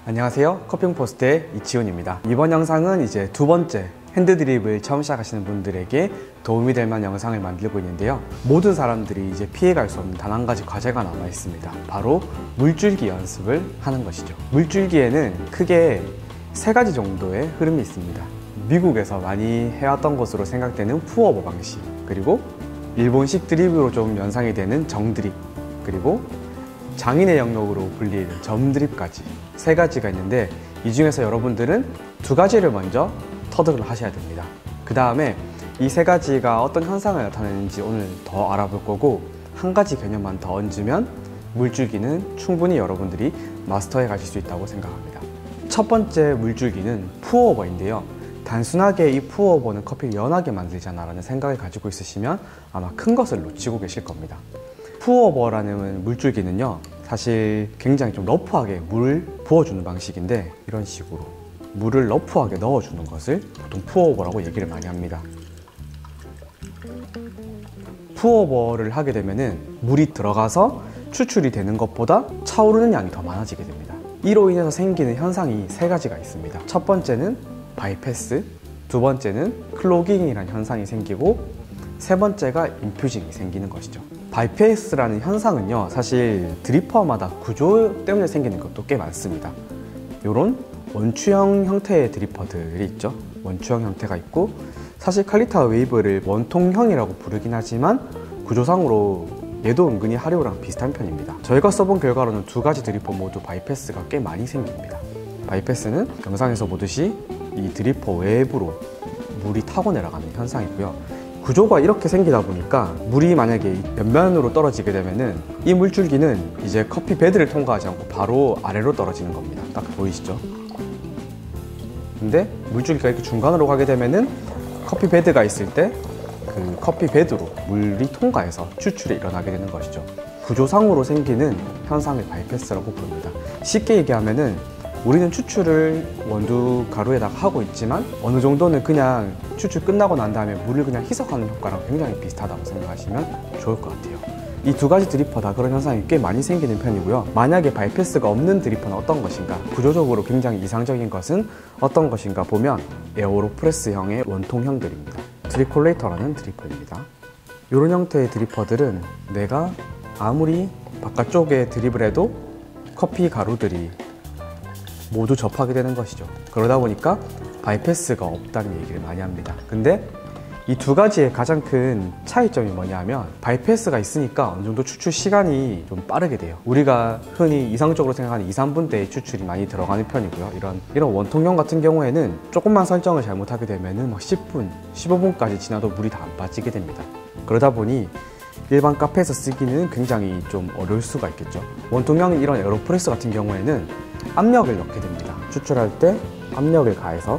안녕하세요. 커핑포스트의 이치훈입니다. 이번 영상은 이제 두 번째 핸드드립을 처음 시작하시는 분들에게 도움이 될 만한 영상을 만들고 있는데요. 모든 사람들이 이제 피해갈 수 없는 단 한 가지 과제가 남아 있습니다. 바로 물줄기 연습을 하는 것이죠. 물줄기에는 크게 세 가지 정도의 흐름이 있습니다. 미국에서 많이 해왔던 것으로 생각되는 푸어버 방식, 그리고 일본식 드립으로 좀 연상이 되는 정드립, 그리고 장인의 영역으로 불리는 점드립까지 세 가지가 있는데, 이 중에서 여러분들은 두 가지를 먼저 터득을 하셔야 됩니다. 그 다음에 이 세 가지가 어떤 현상을 나타내는지 오늘 더 알아볼 거고, 한 가지 개념만 더 얹으면 물줄기는 충분히 여러분들이 마스터해 가실 수 있다고 생각합니다. 첫 번째 물줄기는 푸어버인데요. 단순하게 이 푸어버는 커피를 연하게 만들잖아 라는 생각을 가지고 있으시면 아마 큰 것을 놓치고 계실 겁니다. 푸어버라는 물줄기는요, 사실 굉장히 좀 러프하게 물을 부어주는 방식인데, 이런 식으로 물을 러프하게 넣어주는 것을 보통 푸어버라고 얘기를 많이 합니다. 푸어버를 하게 되면은 물이 들어가서 추출이 되는 것보다 차오르는 양이 더 많아지게 됩니다. 이로 인해서 생기는 현상이 세 가지가 있습니다. 첫 번째는 바이패스, 두 번째는 클로깅이라는 현상이 생기고, 세 번째가 인퓨징이 생기는 것이죠. 바이패스라는 현상은요, 사실 드리퍼마다 구조 때문에 생기는 것도 꽤 많습니다. 이런 원추형 형태의 드리퍼들이 있죠. 원추형 형태가 있고, 사실 칼리타 웨이브를 원통형이라고 부르긴 하지만 구조상으로 얘도 은근히 하리오랑 비슷한 편입니다. 저희가 써본 결과로는 두 가지 드리퍼 모두 바이패스가 꽤 많이 생깁니다. 바이패스는 영상에서 보듯이 이 드리퍼 외부로 물이 타고 내려가는 현상이고요. 구조가 이렇게 생기다 보니까 물이 만약에 옆면으로 떨어지게 되면은 이 물줄기는 이제 커피 베드를 통과하지 않고 바로 아래로 떨어지는 겁니다. 딱 보이시죠? 근데 물줄기가 이렇게 중간으로 가게 되면은 커피 베드가 있을 때 그 커피 베드로 물이 통과해서 추출이 일어나게 되는 것이죠. 구조상으로 생기는 현상을 바이패스라고 부릅니다. 쉽게 얘기하면은 우리는 추출을 원두 가루에다가 하고 있지만 어느 정도는 그냥 추출 끝나고 난 다음에 물을 그냥 희석하는 효과랑 굉장히 비슷하다고 생각하시면 좋을 것 같아요. 이 두 가지 드리퍼 다 그런 현상이 꽤 많이 생기는 편이고요. 만약에 바이패스가 없는 드리퍼는 어떤 것인가, 구조적으로 굉장히 이상적인 것은 어떤 것인가 보면 에어로프레스형의 원통형들입니다. 드립콜레이터라는 드리퍼입니다. 이런 형태의 드리퍼들은 내가 아무리 바깥쪽에 드립을 해도 커피 가루들이 모두 접하게 되는 것이죠. 그러다 보니까 바이패스가 없다는 얘기를 많이 합니다. 근데 이 두 가지의 가장 큰 차이점이 뭐냐 하면, 바이패스가 있으니까 어느 정도 추출 시간이 좀 빠르게 돼요. 우리가 흔히 이상적으로 생각하는 2, 3분대의 추출이 많이 들어가는 편이고요. 이런 원통형 같은 경우에는 조금만 설정을 잘못하게 되면은 막 10분, 15분까지 지나도 물이 다 안 빠지게 됩니다. 그러다 보니 일반 카페에서 쓰기는 굉장히 좀 어려울 수가 있겠죠. 원통형 이런 에어로프레스 같은 경우에는 압력을 넣게 됩니다. 추출할 때 압력을 가해서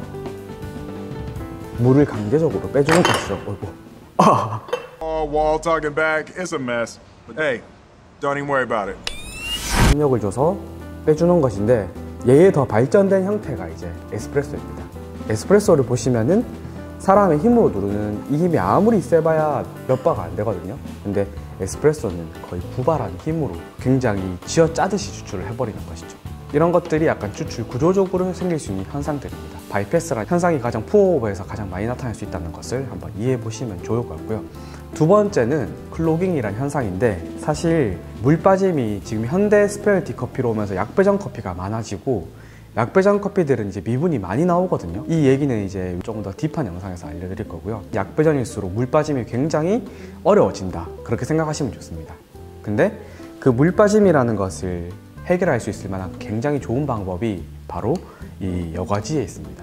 물을 강제적으로 빼주는 것이죠. 어이구. Wall talking back, it's a mess. But hey, don't even worry about it. 압력을 줘서 빼주는 것인데, 얘의 더 발전된 형태가 이제 에스프레소입니다. 에스프레소를 보시면은 사람의 힘으로 누르는 이 힘이 아무리 세봐야 몇 바가 안 되거든요. 근데 에스프레소는 거의 구발하는 힘으로 굉장히 쥐어짜듯이 추출을 해버리는 것이죠. 이런 것들이 약간 추출 구조적으로 생길 수 있는 현상들입니다. 바이패스라는 현상이 가장 푸어오버에서 가장 많이 나타날 수 있다는 것을 한번 이해해 보시면 좋을 것 같고요. 두 번째는 클로깅이라는 현상인데, 사실 물 빠짐이 지금 현대 스페셜티 커피로 오면서 약배전 커피가 많아지고, 약배전 커피들은 이제 미분이 많이 나오거든요. 이 얘기는 이제 조금 더 딥한 영상에서 알려드릴 거고요. 약배전일수록 물 빠짐이 굉장히 어려워진다, 그렇게 생각하시면 좋습니다. 근데 그 물 빠짐이라는 것을 해결할 수 있을 만한 굉장히 좋은 방법이 바로 이 여과지에 있습니다.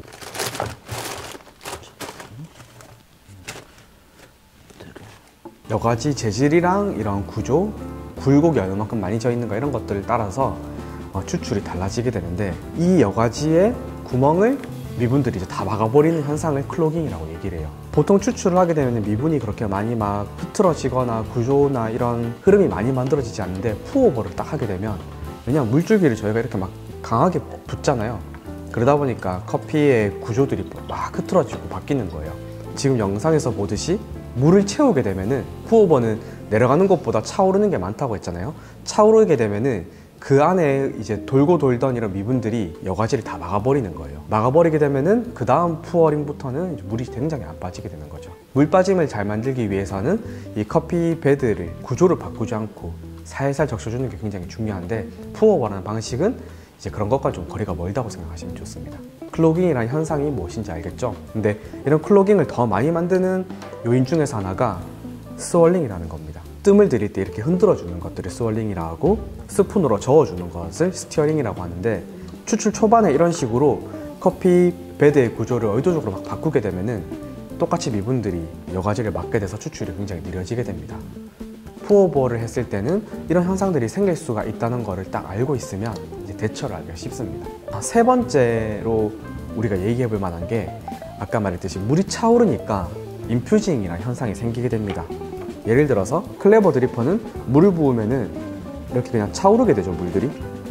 여과지 재질이랑 이런 구조, 굴곡이 얼마만큼 많이 져 있는가, 이런 것들을 따라서 추출이 달라지게 되는데, 이 여과지의 구멍을 미분들이 이제 다 막아버리는 현상을 클로깅이라고 얘기를 해요. 보통 추출을 하게 되면 미분이 그렇게 많이 막 흐트러지거나 구조나 이런 흐름이 많이 만들어지지 않는데, 푸어오버를 딱 하게 되면, 왜냐면 물줄기를 저희가 이렇게 막 강하게 붓잖아요. 그러다 보니까 커피의 구조들이 막 흐트러지고 바뀌는 거예요. 지금 영상에서 보듯이 물을 채우게 되면은, 푸어오버는 내려가는 것보다 차오르는 게 많다고 했잖아요. 차오르게 되면은 그 안에 이제 돌고 돌던 이런 미분들이 여과질을 다 막아버리는 거예요. 막아버리게 되면은 그 다음 푸어링부터는 물이 굉장히 안 빠지게 되는 거죠. 물 빠짐을 잘 만들기 위해서는 이 커피 베드를 구조를 바꾸지 않고 살살 적셔주는 게 굉장히 중요한데, 푸어버라는 방식은 이제 그런 것과 좀 거리가 멀다고 생각하시면 좋습니다. 클로깅이라는 현상이 무엇인지 알겠죠? 근데 이런 클로깅을 더 많이 만드는 요인 중에서 하나가 스월링이라는 겁니다. 뜸을 들일 때 이렇게 흔들어주는 것들을 스월링이라고 하고, 스푼으로 저어주는 것을 스티어링이라고 하는데, 추출 초반에 이런 식으로 커피 베드의 구조를 의도적으로 막 바꾸게 되면은 똑같이 미분들이 여과질을 막게 돼서 추출이 굉장히 느려지게 됩니다. 푸어버를 했을 때는 이런 현상들이 생길 수가 있다는 것을 딱 알고 있으면 이제 대처를 하기가 쉽습니다. 세 번째로 우리가 얘기해 볼 만한 게, 아까 말했듯이 물이 차오르니까 인퓨징이라는 현상이 생기게 됩니다. 예를 들어서 클레버 드리퍼는 물을 부으면은 이렇게 그냥 차오르게 되죠, 물들이.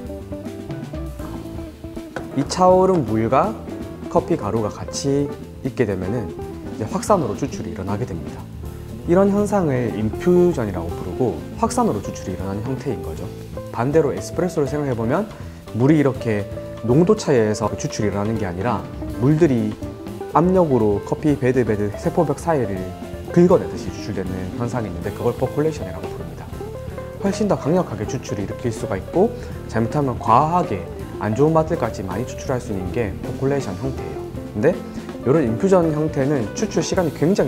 이 차오른 물과 커피 가루가 같이 있게 되면은 이제 확산으로 추출이 일어나게 됩니다. 이런 현상을 인퓨전이라고 부르고, 확산으로 추출이 일어나는 형태인 거죠. 반대로 에스프레소를 생각해보면 물이 이렇게 농도 차이에 의해서 추출이 일어나는 게 아니라 물들이 압력으로 커피 베드 세포벽 사이를 긁어내듯이 추출되는 현상이 있는데, 그걸 퍼콜레이션이라고 부릅니다. 훨씬 더 강력하게 추출을 일으킬 수가 있고, 잘못하면 과하게 안 좋은 맛들까지 많이 추출할 수 있는 게 퍼콜레이션 형태예요. 근데 이런 인퓨전 형태는 추출 시간이 굉장히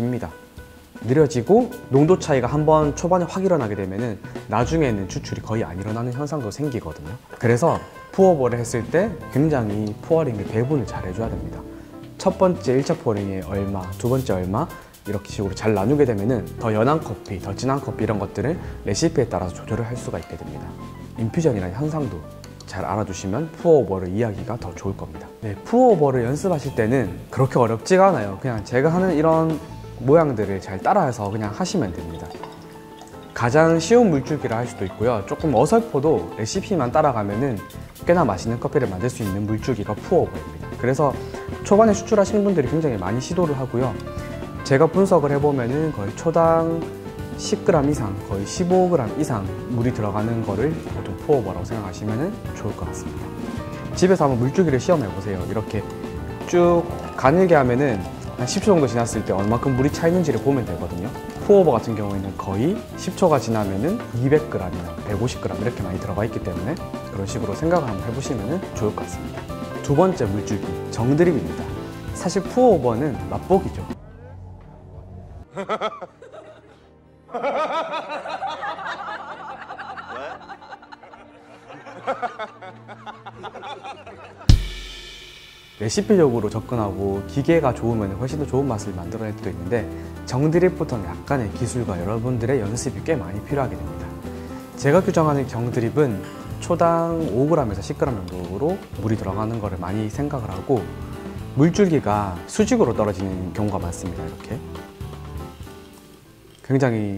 느려지고 농도 차이가 한번 초반에 확 일어나게 되면은 나중에는 추출이 거의 안 일어나는 현상도 생기거든요. 그래서 푸어버를 했을 때 굉장히 푸어링의 배분을 잘 해줘야 됩니다. 첫 번째 1차 푸어링에 얼마, 두 번째 얼마, 이렇게 식으로 잘 나누게 되면은 더 연한 커피, 더 진한 커피 이런 것들을 레시피에 따라서 조절을 할 수가 있게 됩니다. 인퓨전이라는 현상도 잘 알아두시면 푸어오버를 이해하기가 더 좋을 겁니다. 네, 푸어오버를 연습하실 때는 그렇게 어렵지가 않아요. 그냥 제가 하는 이런 모양들을 잘 따라해서 그냥 하시면 됩니다. 가장 쉬운 물줄기라 할 수도 있고요. 조금 어설퍼도 레시피만 따라가면은 꽤나 맛있는 커피를 만들 수 있는 물줄기가 푸어오버입니다. 그래서 초반에 추출하시는 분들이 굉장히 많이 시도를 하고요. 제가 분석을 해보면은 거의 초당 10g 이상, 거의 15g 이상 물이 들어가는 거를 보통 푸어오버라고 생각하시면 좋을 것 같습니다. 집에서 한번 물줄기를 시험해 보세요. 이렇게 쭉 가늘게 하면은 한 10초 정도 지났을 때 얼마큼 물이 차 있는지를 보면 되거든요. 푸어오버 같은 경우에는 거의 10초가 지나면은 200g이나 150g 이렇게 많이 들어가 있기 때문에 그런 식으로 생각을 한번 해보시면 좋을 것 같습니다. 두 번째 물줄기, 정드립입니다. 사실 푸어오버는 맛보기죠. 레시피적으로 접근하고 기계가 좋으면 훨씬 더 좋은 맛을 만들어낼 수도 있는데, 정드립부터는 약간의 기술과 여러분들의 연습이 꽤 많이 필요하게 됩니다. 제가 규정하는 정드립은 초당 5g에서 10g 정도로 물이 들어가는 거를 많이 생각을 하고, 물줄기가 수직으로 떨어지는 경우가 많습니다. 이렇게 굉장히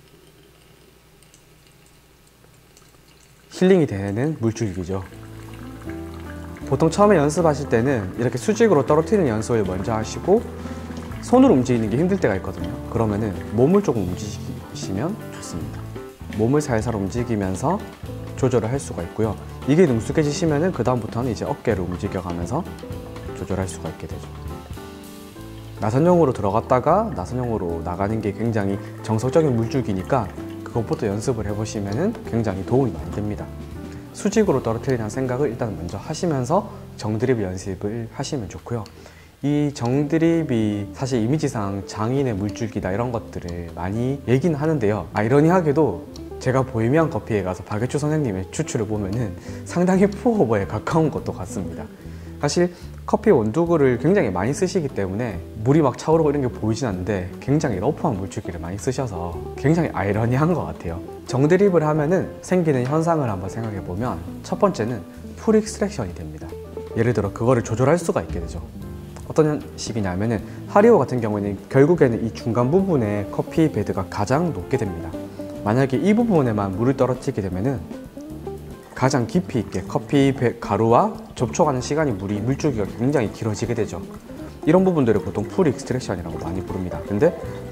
힐링이 되는 물줄기죠. 보통 처음에 연습하실 때는 이렇게 수직으로 떨어뜨리는 연습을 먼저 하시고, 손으로 움직이는 게 힘들 때가 있거든요. 그러면은 몸을 조금 움직이시면 좋습니다. 몸을 살살 움직이면서 조절을 할 수가 있고요. 이게 능숙해지시면은 그 다음부터는 이제 어깨를 움직여가면서 조절할 수가 있게 되죠. 나선형으로 들어갔다가 나선형으로 나가는 게 굉장히 정석적인 물줄기니까 그것부터 연습을 해보시면 굉장히 도움이 많이 됩니다. 수직으로 떨어뜨리는 생각을 일단 먼저 하시면서 정드립 연습을 하시면 좋고요. 이 정드립이 사실 이미지상 장인의 물줄기다 이런 것들을 많이 얘기는 하는데요. 아이러니하게도 제가 보헤미안 커피에 가서 박예추 선생님의 추출을 보면은 상당히 푸어오버에 가까운 것도 같습니다. 사실 커피 원두구를 굉장히 많이 쓰시기 때문에 물이 막 차오르고 이런 게 보이진 않는데 굉장히 러프한 물줄기를 많이 쓰셔서 굉장히 아이러니한 것 같아요. 정드립을 하면은 생기는 현상을 한번 생각해 보면, 첫 번째는 풀 익스트랙션이 됩니다. 예를 들어 그거를 조절할 수가 있게 되죠. 어떤 식이냐면은 하리오 같은 경우에는 결국에는 이 중간 부분에 커피 베드가 가장 높게 됩니다. 만약에 이 부분에만 물을 떨어뜨리게 되면은 가장 깊이 있게 커피 가루와 접촉하는 시간이 물줄기가 굉장히 길어지게 되죠. 이런 부분들을 보통 풀 익스트랙션이라고 많이 부릅니다. 근데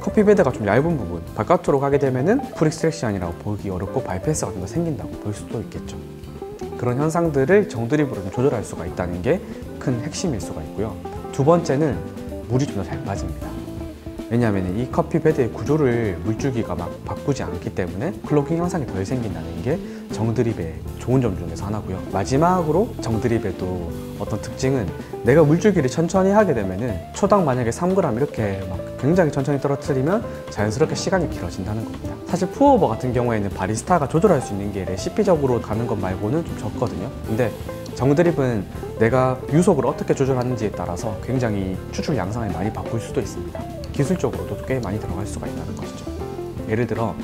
커피 베드가 좀 얇은 부분 바깥으로 가게 되면은 풀 익스트랙션이라고 보기 어렵고 바이패스 같은 거 생긴다고 볼 수도 있겠죠. 그런 현상들을 정드립으로 좀 조절할 수가 있다는 게 큰 핵심일 수가 있고요. 두 번째는 물이 좀 더 잘 빠집니다. 왜냐하면 이 커피 베드의 구조를 물줄기가 막 바꾸지 않기 때문에 클로깅 현상이 덜 생긴다는 게 정드립의 좋은 점 중에서 하나고요. 마지막으로 정드립의 또 어떤 특징은 내가 물줄기를 천천히 하게 되면은 초당 만약에 3g 이렇게 막 굉장히 천천히 떨어뜨리면 자연스럽게 시간이 길어진다는 겁니다. 사실 푸어오버 같은 경우에는 바리스타가 조절할 수 있는 게 레시피적으로 가는 것 말고는 좀 적거든요. 근데 정드립은 내가 유속을 어떻게 조절하는지에 따라서 굉장히 추출 양상을 많이 바꿀 수도 있습니다. 기술적으로도 꽤 많이 들어갈 수가 있다는 것이죠. 예를 들어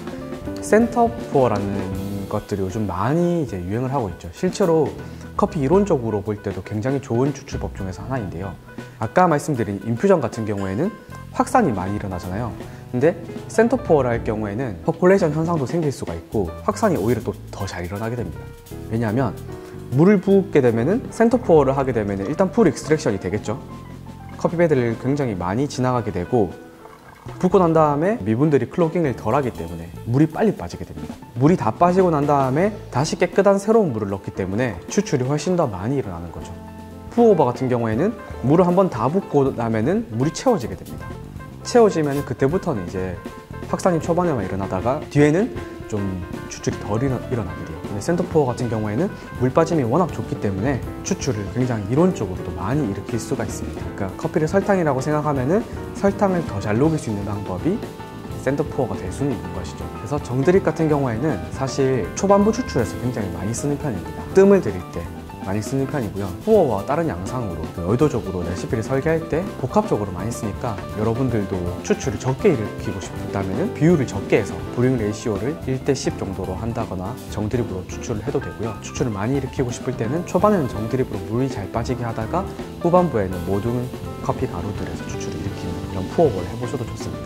센터 푸어라는 것들이 요즘 많이 이제 유행을 하고 있죠. 실제로 커피 이론적으로 볼 때도 굉장히 좋은 추출법 중에서 하나인데요. 아까 말씀드린 인퓨전 같은 경우에는 확산이 많이 일어나잖아요. 근데 센터 푸어를 할 경우에는 퍼콜레이션 현상도 생길 수가 있고 확산이 오히려 또 더 잘 일어나게 됩니다. 왜냐하면 물을 붓게 되면은 센터 푸어를 하게 되면은 일단 풀 익스트랙션이 되겠죠. 커피 베드를 굉장히 많이 지나가게 되고 붓고 난 다음에 미분들이 클로깅을 덜 하기 때문에 물이 빨리 빠지게 됩니다. 물이 다 빠지고 난 다음에 다시 깨끗한 새로운 물을 넣기 때문에 추출이 훨씬 더 많이 일어나는 거죠. 푸어오버 같은 경우에는 물을 한번 다 붓고 나면은 물이 채워지게 됩니다. 채워지면 그때부터는 이제 확산이 초반에만 일어나다가 뒤에는 좀 추출이 덜 일어나게 돼요. 근데 센터포어 같은 경우에는 물 빠짐이 워낙 좋기 때문에 추출을 굉장히 이론적으로도 많이 일으킬 수가 있습니다. 그러니까 커피를 설탕이라고 생각하면은 설탕을 더 잘 녹일 수 있는 방법이 센터포어가 될 수는 있는 것이죠. 그래서 정드립 같은 경우에는 사실 초반부 추출에서 굉장히 많이 쓰는 편입니다. 뜸을 들일 때 많이 쓰는 편이고요. 푸어와 다른 양상으로 의도적으로 레시피를 설계할 때 복합적으로 많이 쓰니까 여러분들도 추출을 적게 일으키고 싶다면 비율을 적게 해서 브루잉 레이시오를 1:10 정도로 한다거나 정드립으로 추출을 해도 되고요. 추출을 많이 일으키고 싶을 때는 초반에는 정드립으로 물이 잘 빠지게 하다가 후반부에는 모든 커피 가루들에서 추출을 일으키는 이런 푸어를 해보셔도 좋습니다.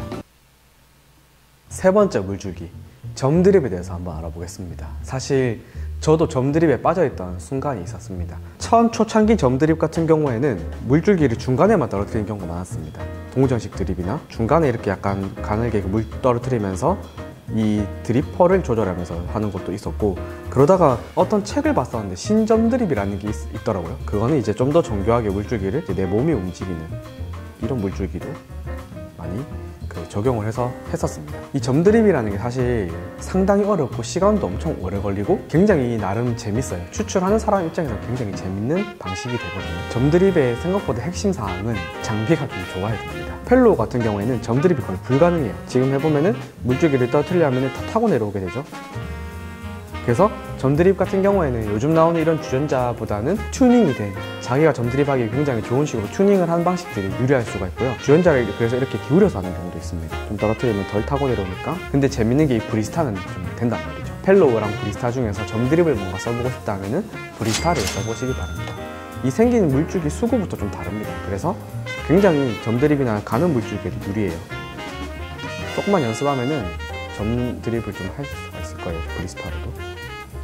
세 번째 물줄기, 점드립에 대해서 한번 알아보겠습니다. 사실 저도 점드립에 빠져있던 순간이 있었습니다. 초창기 점드립 같은 경우에는 물줄기를 중간에만 떨어뜨리는 경우가 많았습니다. 동정식 드립이나 중간에 이렇게 약간 가늘게 물 떨어뜨리면서 이 드리퍼를 조절하면서 하는 것도 있었고, 그러다가 어떤 책을 봤었는데 신점드립이라는 게 있더라고요. 그거는 이제 좀 더 정교하게 물줄기를 내 몸이 움직이는 이런 물줄기도 많이 적용을 해서 했었습니다. 이 점드립이라는 게 사실 상당히 어렵고 시간도 엄청 오래 걸리고 굉장히 나름 재밌어요. 추출하는 사람 입장에서 굉장히 재밌는 방식이 되거든요. 점드립의 생각보다 핵심 사항은 장비가 좀 좋아야 됩니다. 펠로우 같은 경우에는 점드립이 거의 불가능해요. 지금 해보면은 물줄기를 떨어뜨리려면 다 타고 내려오게 되죠. 그래서 점드립 같은 경우에는 요즘 나오는 이런 주전자보다는 튜닝이 된, 자기가 점드립하기 굉장히 좋은 식으로 튜닝을 한 방식들이 유리할 수가 있고요. 주전자를 그래서 이렇게 기울여서 하는 경우도 있습니다. 좀 떨어뜨리면 덜 타고 내려오니까. 근데 재밌는 게 이 브리스타는 좀 된단 말이죠. 펠로우랑 브리스타 중에서 점드립을 뭔가 써보고 싶다면은 브리스타를 써보시기 바랍니다. 이 생기는 물줄기 수구부터 좀 다릅니다. 그래서 굉장히 점드립이나 가는 물줄기에도 유리해요. 조금만 연습하면은 점드립을 좀 할 수가 있을 거예요. 브리스타로도.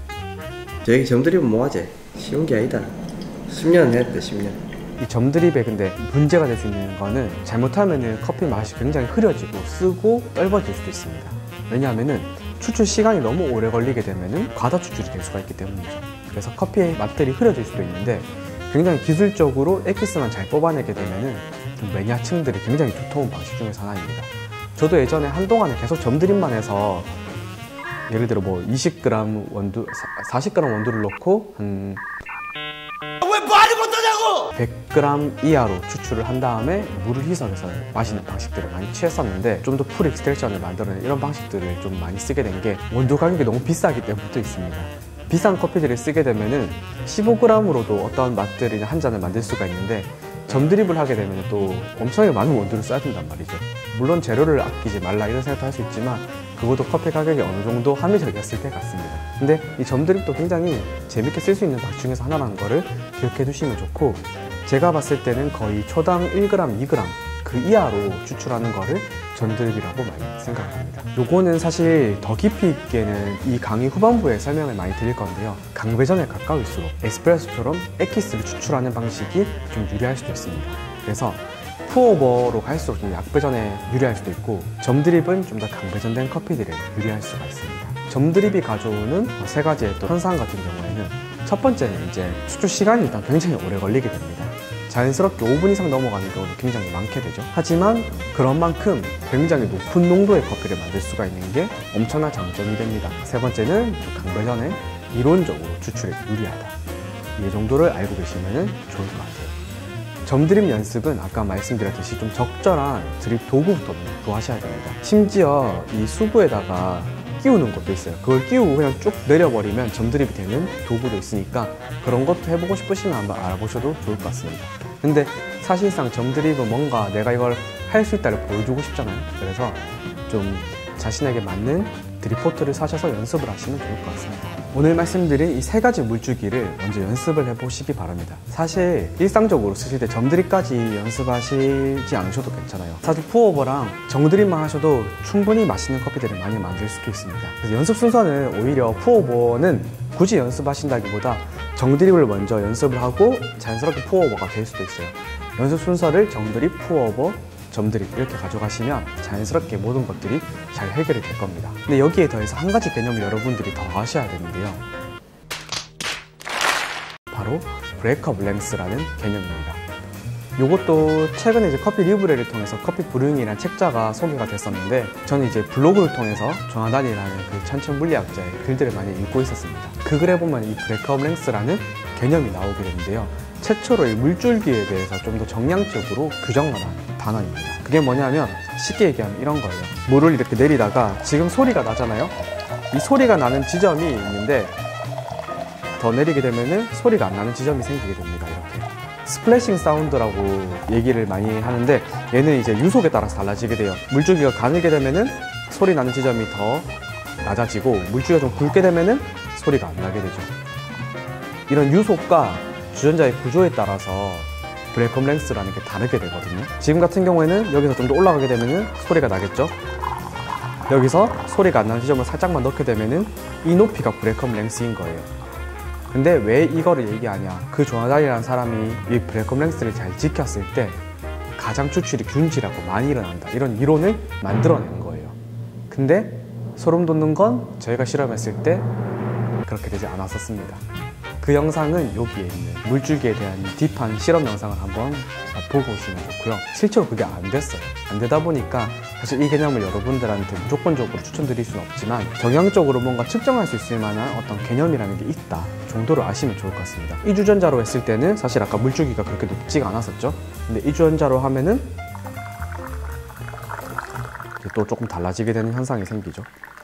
저기 점드립은 뭐하지? 쉬운 게 아니다. 10년 했대, 10년. 이 점드립에 근데 문제가 될 수 있는 거는 잘못하면은 커피 맛이 굉장히 흐려지고 쓰고 떫어질 수도 있습니다. 왜냐하면은 추출 시간이 너무 오래 걸리게 되면은 과다 추출이 될 수가 있기 때문이죠. 그래서 커피의 맛들이 흐려질 수도 있는데 굉장히 기술적으로 엑기스만 잘 뽑아내게 되면은 좀 매니아층들이 굉장히 두터운 방식 중에서 하나입니다. 저도 예전에 한동안에 계속 점드립만 해서 예를 들어 뭐 20g 원두, 40g 원두를 넣고 한 왜 말을 못하냐고! 100g 이하로 추출을 한 다음에 물을 희석해서 마시는 방식들을 많이 취했었는데 좀 더 풀 익스트랙션을 만들어내는 이런 방식들을 좀 많이 쓰게 된 게 원두 가격이 너무 비싸기 때문에도 있습니다. 비싼 커피들을 쓰게 되면은 15g으로도 어떤 맛들이나 한 잔을 만들 수가 있는데 점드립을 하게 되면 또 엄청나게 많은 원두를 써야 된단 말이죠. 물론 재료를 아끼지 말라 이런 생각도 할 수 있지만 그것도 커피 가격이 어느 정도 합리적이었을 때 같습니다. 근데 이 점드립도 굉장히 재밌게 쓸 수 있는 방식 중에서 하나라는 거를 기억해 두시면 좋고, 제가 봤을 때는 거의 초당 1g, 2g 그 이하로 추출하는 거를 점드립이라고 많이 생각합니다. 요거는 사실 더 깊이 있게는 이 강의 후반부에 설명을 많이 드릴 건데요. 강배전에 가까울수록 에스프레소처럼 엑기스를 추출하는 방식이 좀 유리할 수도 있습니다. 그래서 푸어버로 갈수록 좀 약배전에 유리할 수도 있고, 점드립은 좀 더 강배전된 커피들에 유리할 수가 있습니다. 점드립이 가져오는 세 가지의 또 현상 같은 경우에는, 첫 번째는 이제 추출 시간이 일단 굉장히 오래 걸리게 됩니다. 자연스럽게 5분 이상 넘어가는 경우도 굉장히 많게 되죠. 하지만 그런 만큼 굉장히 높은 농도의 커피를 만들 수가 있는 게 엄청난 장점이 됩니다. 세 번째는 좀 강배전에 이론적으로 추출에 유리하다. 이 정도를 알고 계시면 좋을 것 같아요. 점드립 연습은 아까 말씀드렸듯이 좀 적절한 드립 도구부터 구하셔야 됩니다. 심지어 이 수부에다가 끼우는 것도 있어요. 그걸 끼우고 그냥 쭉 내려버리면 점드립이 되는 도구도 있으니까 그런 것도 해보고 싶으시면 한번 알아보셔도 좋을 것 같습니다. 근데 사실상 점드립은 뭔가 내가 이걸 할 수 있다를 보여주고 싶잖아요. 그래서 좀 자신에게 맞는 드립포트를 사셔서 연습을 하시면 좋을 것 같습니다. 오늘 말씀드린 이 세 가지 물주기를 먼저 연습을 해보시기 바랍니다. 사실 일상적으로 쓰실 때 점드립까지 연습하시지 않으셔도 괜찮아요. 사실 푸어버랑 정드립만 하셔도 충분히 맛있는 커피들을 많이 만들 수도 있습니다. 그래서 연습 순서는 오히려 푸어버는 굳이 연습하신다기보다 정드립을 먼저 연습을 하고 자연스럽게 푸어버가 될 수도 있어요. 연습 순서를 정드립, 푸어버, 점드립 이렇게 가져가시면 자연스럽게 모든 것들이 잘 해결이 될 겁니다. 근데 여기에 더해서 한 가지 개념을 여러분들이 더 아셔야 되는데요. 바로 브레이크업 랭스라는 개념입니다. 이것도 최근에 이제 커피 리브레를 통해서 커피 브루잉이라는 책자가 소개가 됐었는데, 저는 이제 블로그를 통해서 조나단이라는 그 천천 물리학자의 글들을 많이 읽고 있었습니다. 그 글에 보면 이 브레이크업 랭스라는 개념이 나오게 되는데요. 최초로 이 물줄기에 대해서 좀 더 정량적으로 규정을 한 단어입니다. 그게 뭐냐면 쉽게 얘기하면 이런 거예요. 물을 이렇게 내리다가 지금 소리가 나잖아요. 이 소리가 나는 지점이 있는데 더 내리게 되면은 소리가 안 나는 지점이 생기게 됩니다. 이렇게 스플래싱 사운드라고 얘기를 많이 하는데, 얘는 이제 유속에 따라서 달라지게 돼요. 물줄기가 가늘게 되면은 소리 나는 지점이 더 낮아지고, 물줄기가 좀 굵게 되면은 소리가 안 나게 되죠. 이런 유속과 주전자의 구조에 따라서 브레이크업 랭스라는 게 다르게 되거든요. 지금 같은 경우에는 여기서 좀 더 올라가게 되면은 소리가 나겠죠. 여기서 소리가 안 나는 지점을 살짝만 넣게 되면은 이 높이가 브레이크업 랭스인 거예요. 근데 왜 이거를 얘기하냐, 그 조나단이라는 사람이 이 브레이크업 랭스를 잘 지켰을 때 가장 추출이 균질하고 많이 일어난다, 이런 이론을 만들어낸 거예요. 근데 소름 돋는 건 저희가 실험했을 때 그렇게 되지 않았었습니다. 그 영상은 여기에 있는 물줄기에 대한 딥한 실험 영상을 한번 보고 오시면 좋고요. 실제로 그게 안 됐어요. 안 되다 보니까 사실 이 개념을 여러분들한테 무조건적으로 추천드릴 수는 없지만, 정량적으로 뭔가 측정할 수 있을 만한 어떤 개념이라는 게 있다 정도로 아시면 좋을 것 같습니다. 이주전자로 했을 때는 사실 아까 물줄기가 그렇게 높지가 않았었죠. 근데 이주전자로 하면은 또 조금 달라지게 되는 현상이 생기죠.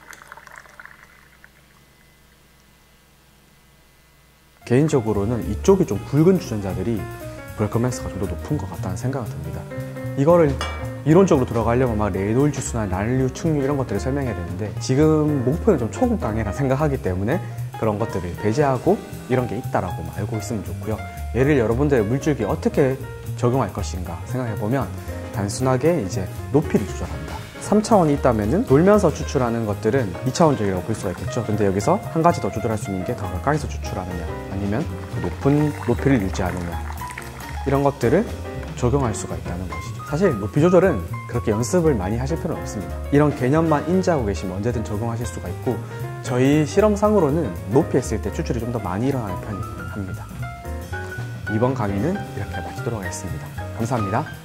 개인적으로는 이쪽이 좀 굵은 주전자들이 브레이크업 랭스가 좀 더 높은 것 같다는 생각이 듭니다. 이거를 이론적으로 들어가려면 막 레놀 주수나 난류, 측류 이런 것들을 설명해야 되는데, 지금 목표는 좀 초급 강의라 생각하기 때문에 그런 것들을 배제하고 이런 게 있다라고 알고 있으면 좋고요. 얘를 여러분들의 물줄기에 어떻게 적용할 것인가 생각해보면 단순하게 이제 높이를 조절한다. 3차원이 있다면은 돌면서 추출하는 것들은 2차원적이라고 볼 수가 있겠죠. 근데 여기서 한 가지 더 조절할 수 있는 게 더 가까이서 추출하느냐, 아니면 높은 높이를 유지하느냐, 이런 것들을 적용할 수가 있다는 것이죠. 사실 높이 조절은 그렇게 연습을 많이 하실 필요는 없습니다. 이런 개념만 인지하고 계시면 언제든 적용하실 수가 있고, 저희 실험상으로는 높이 했을 때 추출이 좀 더 많이 일어나는 편입니다. 이번 강의는 이렇게 마치도록 하겠습니다. 감사합니다.